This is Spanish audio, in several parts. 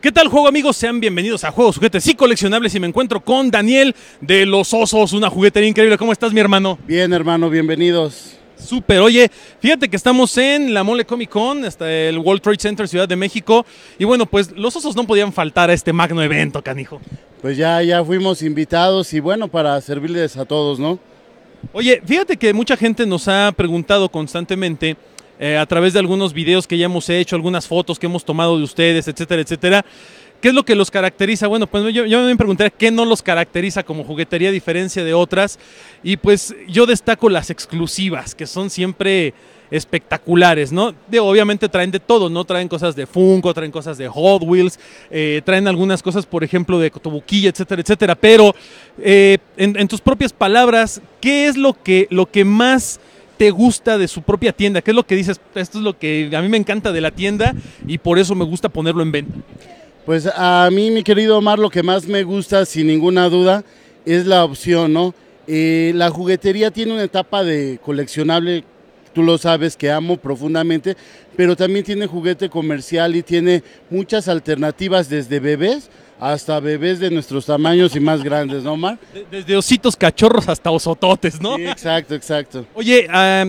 ¿Qué tal, juego amigos? Sean bienvenidos a Juegos, Juguetes y Coleccionables y me encuentro con Daniel de Los Osos, una juguetería increíble. ¿Cómo estás, mi hermano? Bien, hermano, bienvenidos. Súper, oye, fíjate que estamos en la Mole Comic Con, hasta el World Trade Center, Ciudad de México, y bueno, pues los osos no podían faltar a este magno evento, canijo. Pues ya fuimos invitados y bueno, para servirles a todos, ¿no? Oye, fíjate que mucha gente nos ha preguntado constantemente a través de algunos videos que ya hemos hecho, algunas fotos que hemos tomado de ustedes, etcétera, etcétera. ¿Qué es lo que los caracteriza? Bueno, pues yo me preguntaría qué no los caracteriza como juguetería a diferencia de otras. Y pues yo destaco las exclusivas, que son siempre espectaculares, ¿no? Obviamente traen de todo, ¿no? Traen cosas de Funko, traen cosas de Hot Wheels, traen algunas cosas, por ejemplo, de Kotobukiya, etcétera, etcétera. Pero en tus propias palabras, ¿qué es lo que más te gusta de su propia tienda? ¿Qué es lo que dices? Esto es lo que a mí me encanta de la tienda y por eso me gusta ponerlo en venta. Pues a mí, mi querido Omar, lo que más me gusta, sin ninguna duda, es la opción, ¿no? La juguetería tiene una etapa de coleccionable, tú lo sabes, que amo profundamente, pero también tiene juguete comercial y tiene muchas alternativas desde bebés hasta bebés de nuestros tamaños y más grandes, ¿no, Omar? Desde ositos cachorros hasta osototes, ¿no? Sí, exacto, exacto. Oye,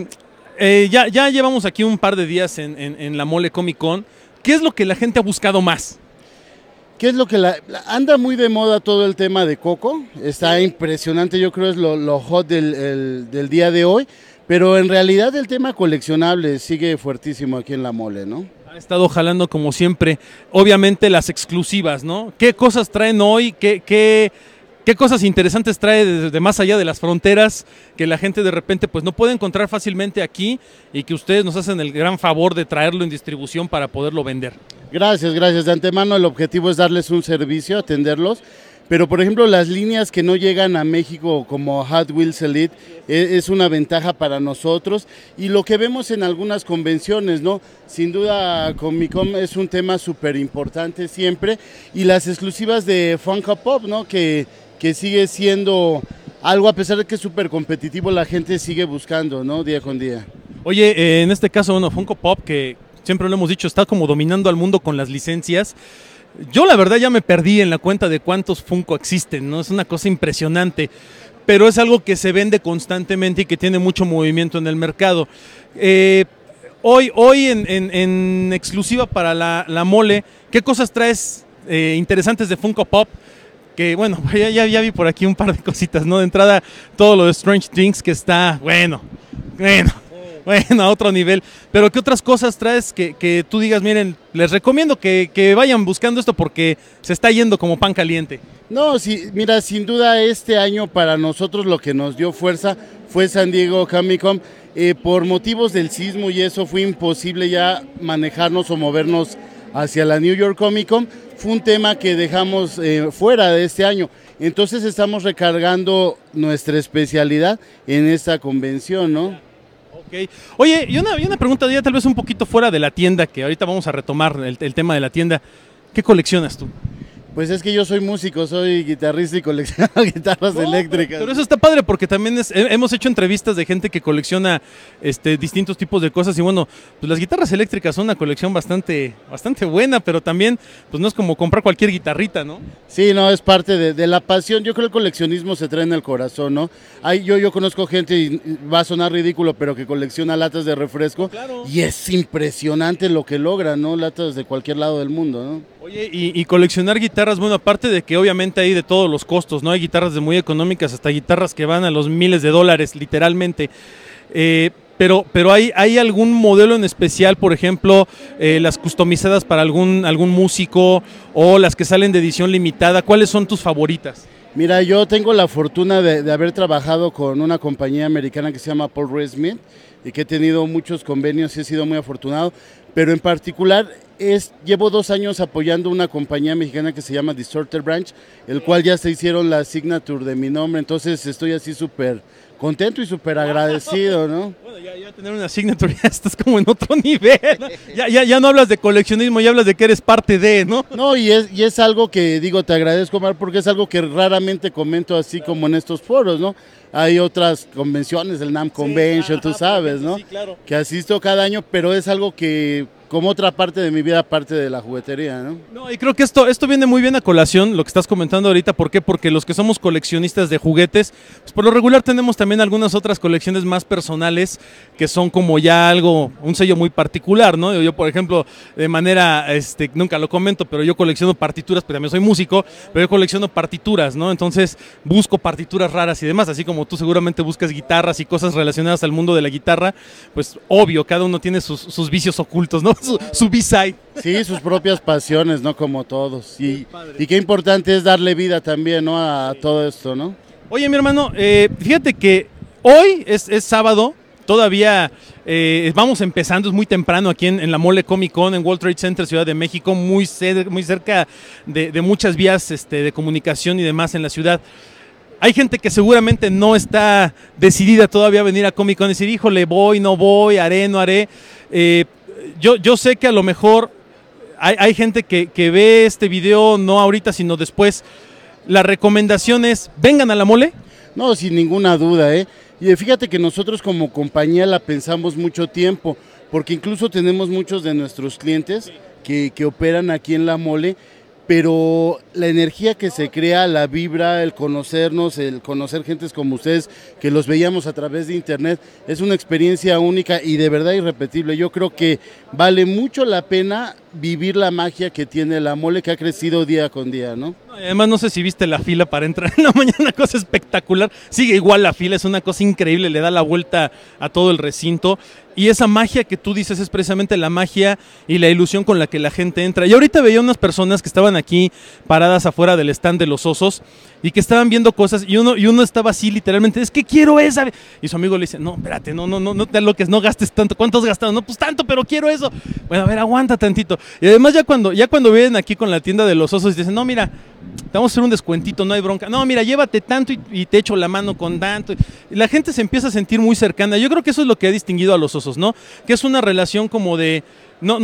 ya llevamos aquí un par de días en la Mole Comic Con. ¿Qué es lo que la gente ha buscado más? ¿Qué es lo que anda muy de moda todo el tema de Coco? Está impresionante, yo creo es lo hot del día de hoy, pero en realidad el tema coleccionable sigue fuertísimo aquí en la Mole, ¿no? Ha estado jalando como siempre, obviamente las exclusivas, ¿no? ¿Qué cosas traen hoy? ¿Qué cosas interesantes trae desde más allá de las fronteras que la gente de repente pues no puede encontrar fácilmente aquí y que ustedes nos hacen el gran favor de traerlo en distribución para poderlo vender? Gracias. De antemano el objetivo es darles un servicio, atenderlos. Pero, por ejemplo, las líneas que no llegan a México como Hot Wheels Elite es una ventaja para nosotros. Y lo que vemos en algunas convenciones, ¿no? Sin duda, Comic Con es un tema súper importante siempre. Y las exclusivas de Funko Pop, ¿no? Que sigue siendo algo, a pesar de que es súper competitivo, la gente sigue buscando, ¿no? Día con día. Oye, en este caso, bueno, Funko Pop, que siempre lo hemos dicho, está como dominando al mundo con las licencias. Yo la verdad ya me perdí en la cuenta de cuántos Funko existen, ¿no? Es una cosa impresionante, pero es algo que se vende constantemente y que tiene mucho movimiento en el mercado. Hoy en exclusiva para la Mole, ¿qué cosas traes interesantes de Funko Pop? Que bueno, ya vi por aquí un par de cositas, ¿no? De entrada, todo lo de Strange Things que está, bueno, a otro nivel. Pero ¿qué otras cosas traes que tú digas, miren, les recomiendo que vayan buscando esto porque se está yendo como pan caliente? No, sí, mira, sin duda este año para nosotros lo que nos dio fuerza fue San Diego Comic Con. Por motivos del sismo y eso fue imposible ya manejarnos o movernos hacia la New York Comic Con. Fue un tema que dejamos fuera de este año. Entonces estamos recargando nuestra especialidad en esta convención, ¿no? Okay. Oye, y una pregunta ya tal vez un poquito fuera de la tienda, que ahorita vamos a retomar el tema de la tienda. ¿Qué coleccionas tú? Pues es que yo soy músico, soy guitarrista y colecciono guitarras eléctricas. Pero eso está padre porque también hemos hecho entrevistas de gente que colecciona distintos tipos de cosas y bueno, pues las guitarras eléctricas son una colección bastante buena, pero también pues no es como comprar cualquier guitarrita, ¿no? Sí, no, es parte de la pasión. Yo creo que el coleccionismo se trae en el corazón, ¿no? Yo conozco gente, y va a sonar ridículo, pero que colecciona latas de refresco. Claro. Y es impresionante lo que logra, ¿no? Latas de cualquier lado del mundo, ¿no? Oye, y coleccionar guitarras, bueno, aparte de que obviamente hay de todos los costos, ¿no? Hay guitarras de muy económicas hasta guitarras que van a los miles de dólares, literalmente. Pero ¿hay algún modelo en especial, por ejemplo, las customizadas para algún músico o las que salen de edición limitada? ¿Cuáles son tus favoritas? Mira, yo tengo la fortuna de haber trabajado con una compañía americana que se llama Paul Reed Smith y que he tenido muchos convenios y he sido muy afortunado, pero en particular llevo 2 años apoyando una compañía mexicana que se llama Distorted Branch, el cual ya se hicieron la signature de mi nombre, entonces estoy así súper contento y súper agradecido, ¿no? Bueno, ya tener una signature ya estás como en otro nivel, ¿no? Ya no hablas de coleccionismo, ya hablas de que eres parte de, ¿no? No, y es algo que digo, te agradezco, Omar, porque es algo que raramente comento así como en estos foros, ¿no? Hay otras convenciones, el NAMM Convention, tú sabes, ¿no? Sí, claro. Que asisto cada año, pero es algo que como otra parte de mi vida, aparte de la juguetería, ¿no? No, y creo que esto viene muy bien a colación, lo que estás comentando ahorita. ¿Por qué? Porque los que somos coleccionistas de juguetes, pues por lo regular tenemos también algunas otras colecciones más personales que son como ya algo, un sello muy particular, ¿no? Yo, por ejemplo, de manera, nunca lo comento, pero yo colecciono partituras, pero también soy músico, pero yo colecciono partituras, ¿no? Entonces busco partituras raras y demás, así como tú seguramente buscas guitarras y cosas relacionadas al mundo de la guitarra, pues obvio, cada uno tiene sus vicios ocultos, ¿no? Su B-side. Sí, sus propias pasiones, ¿no? Como todos. Y qué importante es darle vida también, ¿no? A todo esto, ¿no? Oye, mi hermano, fíjate que hoy es sábado, todavía vamos empezando, es muy temprano aquí en la Mole Comic Con, en World Trade Center, Ciudad de México, muy cerca de muchas vías de comunicación y demás en la ciudad. Hay gente que seguramente no está decidida todavía a venir a Comic Con y decir, híjole, voy, no voy, haré, no haré. Yo sé que a lo mejor hay gente que ve este video no ahorita, sino después. La recomendación es, vengan a la Mole. No, sin ninguna duda, ¿eh? Y fíjate que nosotros como compañía la pensamos mucho tiempo, porque incluso tenemos muchos de nuestros clientes que operan aquí en la Mole, pero la energía que se crea, la vibra, el conocernos, el conocer gentes como ustedes, que los veíamos a través de internet, es una experiencia única y de verdad irrepetible. Yo creo que vale mucho la pena vivir la magia que tiene la Mole, que ha crecido día con día, ¿no? Además, no sé si viste la fila para entrar en la mañana, una cosa espectacular. Sigue igual la fila, es una cosa increíble, le da la vuelta a todo el recinto. Y esa magia que tú dices es precisamente la magia y la ilusión con la que la gente entra. Y ahorita veía unas personas que estaban aquí paradas afuera del stand de los osos y que estaban viendo cosas y uno estaba así literalmente, es que quiero esa. Y su amigo le dice, no, espérate, no te aloques, no gastes tanto. ¿Cuánto has gastado? No, pues tanto, pero quiero eso. Bueno, a ver, aguanta tantito. Y además ya cuando vienen aquí con la tienda de los osos y dicen, no, mira, te vamos a hacer un descuentito, no hay bronca. No, mira, llévate tanto y te echo la mano con tanto. Y la gente se empieza a sentir muy cercana. Yo creo que eso es lo que ha distinguido a los osos, ¿no? Que es una relación como de... No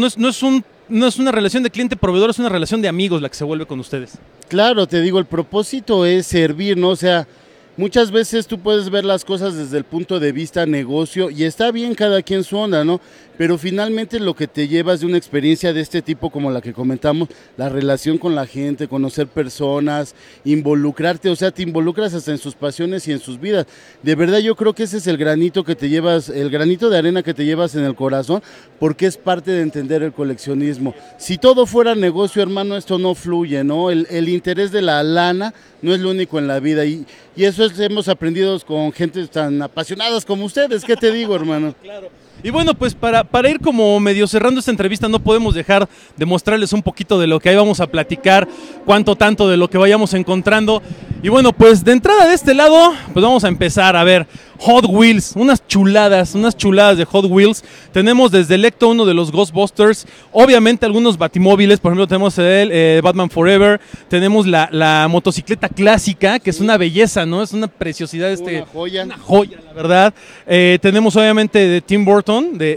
es una relación de cliente-proveedor, es una relación de amigos la que se vuelve con ustedes. Claro, te digo, el propósito es servir, ¿no? O sea, muchas veces tú puedes ver las cosas desde el punto de vista negocio y está bien cada quien su onda, ¿no? Pero finalmente lo que te llevas de una experiencia de este tipo como la que comentamos, la relación con la gente, conocer personas, involucrarte, o sea, te involucras hasta en sus pasiones y en sus vidas. De verdad yo creo que ese es el granito que te llevas, el granito de arena que te llevas en el corazón, porque es parte de entender el coleccionismo. Si todo fuera negocio, hermano, esto no fluye, ¿no? El interés de la lana no es lo único en la vida y eso hemos aprendido con gente tan apasionadas como ustedes. ¿Qué te digo, hermano? Claro. Y bueno, pues para ir como medio cerrando esta entrevista, no podemos dejar de mostrarles un poquito de lo que ahí vamos a platicar, cuánto tanto de lo que vayamos encontrando. Y bueno, pues de entrada de este lado, pues vamos a empezar a ver Hot Wheels, unas chuladas de Hot Wheels. Tenemos desde el Ecto 1 de los Ghostbusters, obviamente algunos batimóviles, por ejemplo tenemos el Batman Forever, tenemos la motocicleta clásica, que es una belleza, ¿no? Es una preciosidad, Una joya. Una joya, la verdad. Tenemos obviamente de Tim Burton,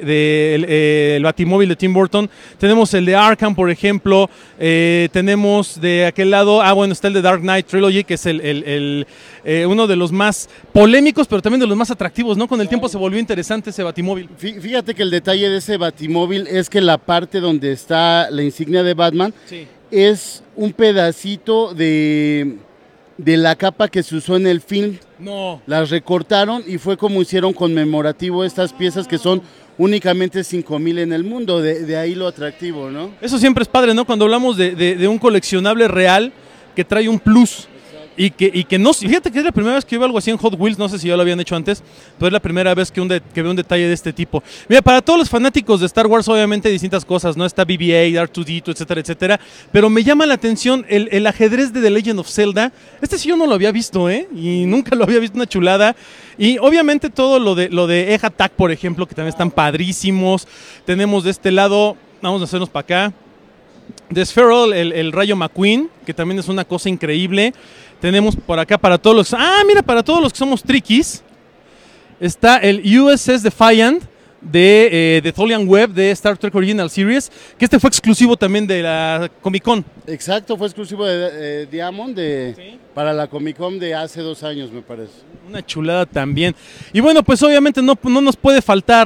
el batimóvil de Tim Burton, tenemos el de Arkham, por ejemplo, tenemos de aquel lado, bueno, está el de Dark Knight Trilogy, que es uno de los más polémicos, pero también de los más atractivos, ¿no? Con el tiempo se volvió interesante ese batimóvil. Fíjate que el detalle de ese batimóvil es que la parte donde está la insignia de Batman, sí, es un pedacito de la capa que se usó en el film. No. Las recortaron y fue como hicieron conmemorativo estas piezas que son únicamente 5,000 en el mundo, de ahí lo atractivo, ¿no? Eso siempre es padre, ¿no? Cuando hablamos de un coleccionable real que trae un plus. Y que no, fíjate que es la primera vez que veo algo así en Hot Wheels, no sé si ya lo habían hecho antes, pero es la primera vez que veo un detalle de este tipo. Mira, para todos los fanáticos de Star Wars, obviamente hay distintas cosas, ¿no? Está BB-8, R2-D2, etcétera, etcétera, pero me llama la atención el ajedrez de The Legend of Zelda. Este sí yo no lo había visto, y nunca lo había visto, una chulada. Y obviamente todo lo de Egg Attack, por ejemplo, que también están padrísimos. Tenemos de este lado, vamos a hacernos para acá, de Sphero, el Rayo McQueen, que también es una cosa increíble. Tenemos por acá para todos los... mira, para todos los que somos triquis, está el USS Defiant de Tholian Web de Star Trek Original Series, que fue exclusivo también de la Comic Con. Exacto, fue exclusivo de Diamond ¿sí? Para la Comic Con de hace 2 años, me parece. Una chulada también. Y bueno, pues obviamente no nos puede faltar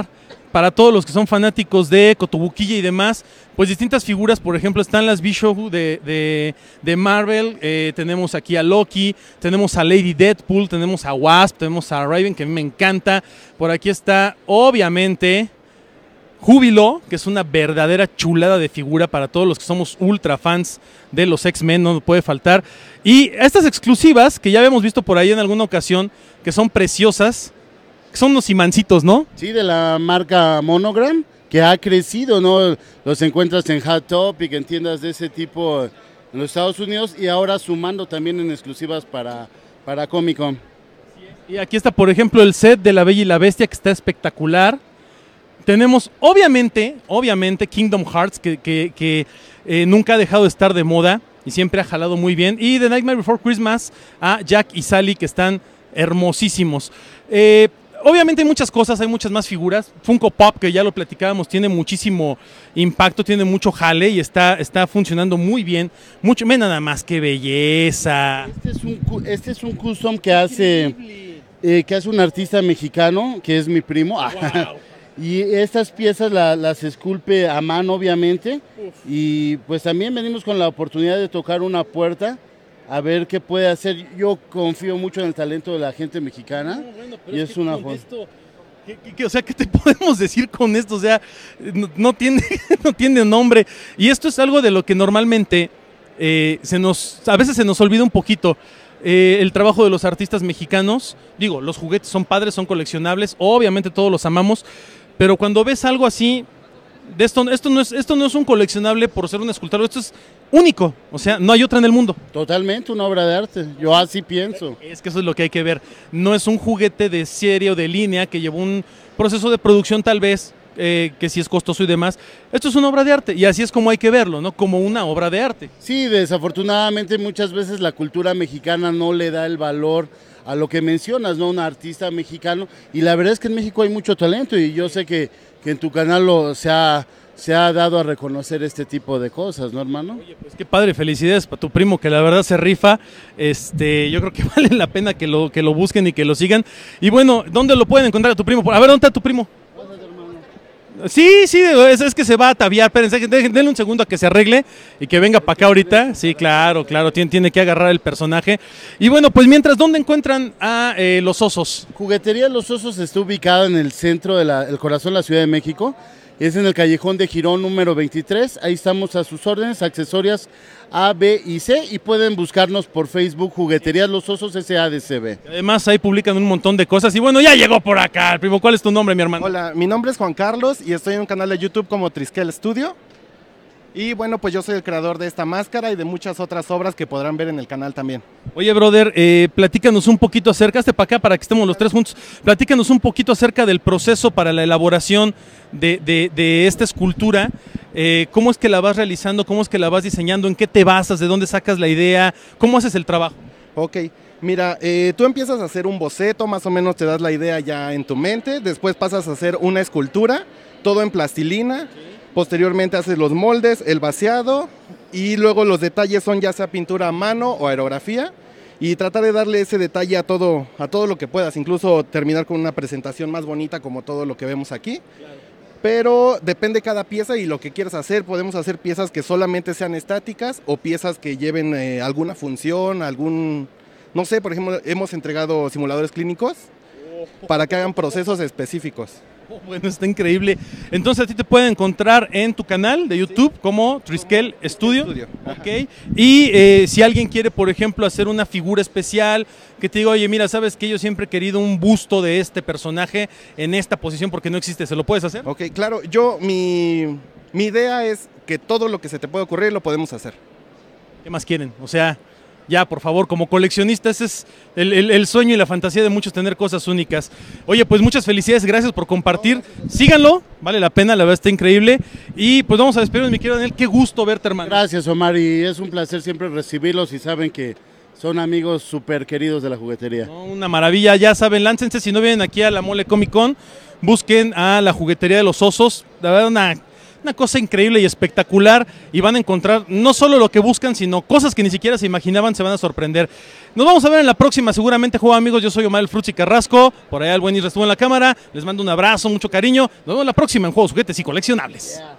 para todos los que son fanáticos de Kotobukiya y demás, pues distintas figuras. Por ejemplo, están las Bishop de Marvel, tenemos aquí a Loki, tenemos a Lady Deadpool, tenemos a Wasp, tenemos a Raven, que a mí me encanta. Por aquí está, obviamente, Júbilo, que es una verdadera chulada de figura para todos los que somos ultra fans de los X-Men, no puede faltar. Y estas exclusivas, que ya habíamos visto por ahí en alguna ocasión, que son preciosas, que son unos imancitos, ¿no? Sí, de la marca Monogram, que ha crecido, ¿no? Los encuentras en Hot Topic, en tiendas de ese tipo en los Estados Unidos, y ahora sumando también en exclusivas para Comic Con. Y aquí está, por ejemplo, el set de La Bella y la Bestia, que está espectacular. Tenemos, obviamente, Kingdom Hearts, que nunca ha dejado de estar de moda y siempre ha jalado muy bien. Y The Nightmare Before Christmas a Jack y Sally, que están hermosísimos. Obviamente hay muchas cosas, hay muchas más figuras. Funko Pop, que ya lo platicábamos, tiene muchísimo impacto, tiene mucho jale y está funcionando muy bien. Ve nada más, qué belleza. Este es un custom que hace un artista mexicano, que es mi primo. Wow. Y estas piezas las esculpe a mano, obviamente. Y pues también venimos con la oportunidad de tocar una puerta, a ver qué puede hacer. Yo confío mucho en el talento de la gente mexicana. No, bueno, y es una joya. O sea, ¿qué te podemos decir con esto? O sea, no tiene nombre. Y esto es algo de lo que normalmente a veces se nos olvida un poquito. El trabajo de los artistas mexicanos. Digo, los juguetes son padres, son coleccionables, obviamente todos los amamos, pero cuando ves algo así, esto no es un coleccionable por ser un escultor, esto es único, o sea, no hay otra en el mundo. Totalmente una obra de arte, yo así pienso. Es que eso es lo que hay que ver, no es un juguete de serie o de línea que llevó un proceso de producción tal vez, que sí es costoso y demás. Esto es una obra de arte y así es como hay que verlo, ¿no? Como una obra de arte. Sí, desafortunadamente muchas veces la cultura mexicana no le da el valor a lo que mencionas, ¿no? Un artista mexicano, y la verdad es que en México hay mucho talento y yo sé que en tu canal se ha dado a reconocer este tipo de cosas, ¿no, hermano? Oye, pues qué padre, felicidades para tu primo, que la verdad se rifa. Yo creo que vale la pena que lo busquen y que lo sigan. Y bueno, ¿dónde lo pueden encontrar a tu primo? A ver, ¿dónde está tu primo? Sí, es que se va a ataviar, espérense, denle un segundo a que se arregle y que venga para acá ahorita. Sí, claro, tiene que agarrar el personaje. Y bueno, pues mientras, ¿dónde encuentran a Los Osos? Juguetería Los Osos está ubicada en el centro del corazón de la Ciudad de México. Es en el callejón de Girón número 23, ahí estamos a sus órdenes, accesorias A, B y C, y pueden buscarnos por Facebook, Juguetería Los Osos SADCB. Además ahí publican un montón de cosas y bueno, ya llegó por acá, primo. ¿Cuál es tu nombre, mi hermano? Hola, mi nombre es Juan Carlos y estoy en un canal de YouTube como Triskel Studio. Y bueno, pues yo soy el creador de esta máscara y de muchas otras obras que podrán ver en el canal también. Oye, brother, platícanos un poquito acerca, para acá para que estemos los tres juntos, platícanos un poquito acerca del proceso para la elaboración de esta escultura. ¿Cómo es que la vas realizando? ¿Cómo es que la vas diseñando? ¿En qué te basas? ¿De dónde sacas la idea? ¿Cómo haces el trabajo? Ok, mira, tú empiezas a hacer un boceto, más o menos te das la idea ya en tu mente, después pasas a hacer una escultura, todo en plastilina. Posteriormente haces los moldes, el vaciado y luego los detalles son ya sea pintura a mano o aerografía y tratar de darle ese detalle a todo lo que puedas, incluso terminar con una presentación más bonita como todo lo que vemos aquí. Claro. Pero depende cada pieza y lo que quieras hacer. Podemos hacer piezas que solamente sean estáticas o piezas que lleven alguna función, no sé, por ejemplo, hemos entregado simuladores clínicos para que hagan procesos específicos. Bueno, está increíble. Entonces a ti te pueden encontrar en tu canal de YouTube como Triskel Studio. Okay. Y si alguien quiere, por ejemplo, hacer una figura especial, que te diga, oye, mira, ¿sabes qué? Yo siempre he querido un busto de este personaje en esta posición porque no existe. ¿Se lo puedes hacer? Ok, claro. Mi idea es que todo lo que se te puede ocurrir lo podemos hacer. ¿Qué más quieren? O sea, ya, por favor, como coleccionista, ese es el sueño y la fantasía de muchos, tener cosas únicas. Oye, pues muchas felicidades, gracias por compartir. Síganlo, vale la pena, la verdad está increíble. Y pues vamos a despedirnos, mi querido Daniel, qué gusto verte, hermano. Gracias, Omar, y es un placer siempre recibirlos y saben que son amigos súper queridos de la juguetería. No, una maravilla, ya saben, láncense, si no vienen aquí a la Mole Comic Con, busquen a la Juguetería de Los Osos, la verdad una cosa increíble y espectacular, y van a encontrar no solo lo que buscan, sino cosas que ni siquiera se imaginaban, se van a sorprender. Nos vamos a ver en la próxima, seguramente, Juego Amigos. Yo soy Omar el Frutzi Carrasco, por allá el buen Isra estuvo en la cámara, les mando un abrazo, mucho cariño, nos vemos la próxima en Juegos, Juguetes y Coleccionables.